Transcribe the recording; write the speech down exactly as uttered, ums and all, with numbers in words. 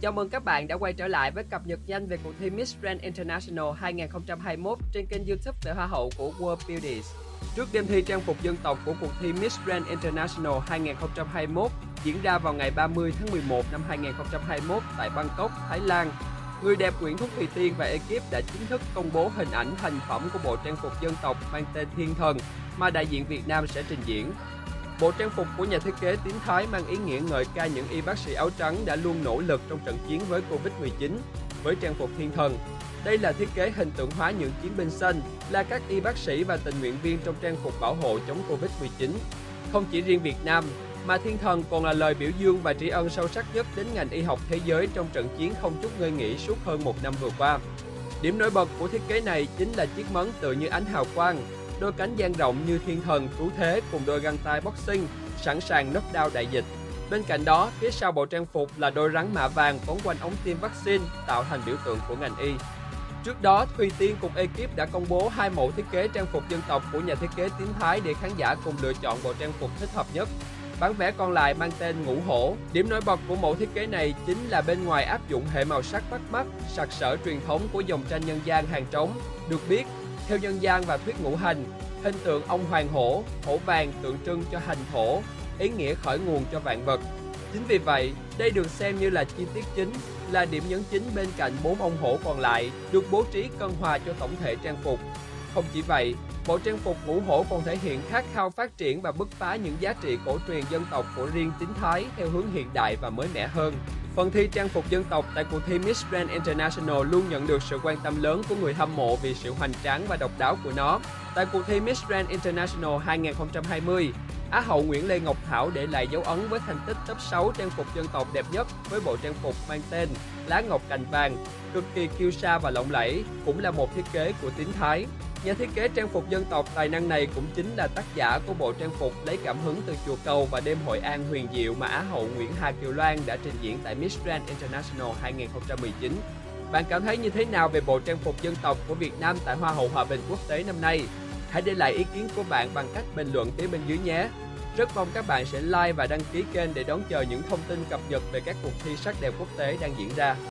Chào mừng các bạn đã quay trở lại với cập nhật nhanh về cuộc thi Miss Grand International hai không hai mốt trên kênh YouTube về Hoa hậu của World Beauties. Trước đêm thi trang phục dân tộc của cuộc thi Miss Grand International hai không hai mốt diễn ra vào ngày ba mươi tháng mười một năm hai không hai mốt tại Bangkok, Thái Lan, người đẹp Nguyễn Thúc Thùy Tiên và ekip đã chính thức công bố hình ảnh thành phẩm của bộ trang phục dân tộc mang tên Thiên Thần mà đại diện Việt Nam sẽ trình diễn. Bộ trang phục của nhà thiết kế Tiến Thái mang ý nghĩa ngợi ca những y bác sĩ áo trắng đã luôn nỗ lực trong trận chiến với Covid mười chín. Với trang phục Thiên Thần, đây là thiết kế hình tượng hóa những chiến binh xanh, là các y bác sĩ và tình nguyện viên trong trang phục bảo hộ chống Covid mười chín. Không chỉ riêng Việt Nam, mà Thiên Thần còn là lời biểu dương và tri ân sâu sắc nhất đến ngành y học thế giới trong trận chiến không chút ngơi nghỉ suốt hơn một năm vừa qua. Điểm nổi bật của thiết kế này chính là chiếc mấn tựa như ánh hào quang, đôi cánh dang rộng như thiên thần trú thế cùng đôi găng tay boxing sẵn sàng knockdown đại dịch. Bên cạnh đó, phía sau bộ trang phục là đôi rắn mạ vàng quấn quanh ống tiêm vaccine tạo thành biểu tượng của ngành y. Trước đó, Thùy Tiên cùng ekip đã công bố hai mẫu thiết kế trang phục dân tộc của nhà thiết kế Tiến Thái để khán giả cùng lựa chọn bộ trang phục thích hợp nhất. Bản vẽ còn lại mang tên Ngũ Hổ. Điểm nổi bật của mẫu thiết kế này chính là bên ngoài áp dụng hệ màu sắc bắt mắt, sặc sỡ truyền thống của dòng tranh nhân gian hàng trống. Được biết, theo nhân gian và thuyết ngũ hành, hình tượng ông hoàng hổ, hổ vàng tượng trưng cho hành thổ, ý nghĩa khởi nguồn cho vạn vật. Chính vì vậy, đây được xem như là chi tiết chính, là điểm nhấn chính bên cạnh bốn ông hổ còn lại, được bố trí cân hòa cho tổng thể trang phục. Không chỉ vậy, bộ trang phục Ngũ Hổ còn thể hiện khát khao phát triển và bứt phá những giá trị cổ truyền dân tộc của riêng Tiến Thái theo hướng hiện đại và mới mẻ hơn. Phần thi trang phục dân tộc tại cuộc thi Miss Grand International luôn nhận được sự quan tâm lớn của người hâm mộ vì sự hoành tráng và độc đáo của nó. Tại cuộc thi Miss Grand International hai không hai không, Á hậu Nguyễn Lê Ngọc Thảo để lại dấu ấn với thành tích top sáu trang phục dân tộc đẹp nhất với bộ trang phục mang tên Lá Ngọc Cành Vàng, cực kỳ kiêu sa và lộng lẫy, cũng là một thiết kế của Tiến Thái. Nhà thiết kế trang phục dân tộc tài năng này cũng chính là tác giả của bộ trang phục lấy cảm hứng từ chùa Cầu và đêm Hội An huyền diệu mà Á hậu Nguyễn Hà Kiều Loan đã trình diễn tại Miss Grand International hai không một chín. Bạn cảm thấy như thế nào về bộ trang phục dân tộc của Việt Nam tại Hoa hậu Hòa bình quốc tế năm nay? Hãy để lại ý kiến của bạn bằng cách bình luận phía bên dưới nhé! Rất mong các bạn sẽ like và đăng ký kênh để đón chờ những thông tin cập nhật về các cuộc thi sắc đẹp quốc tế đang diễn ra.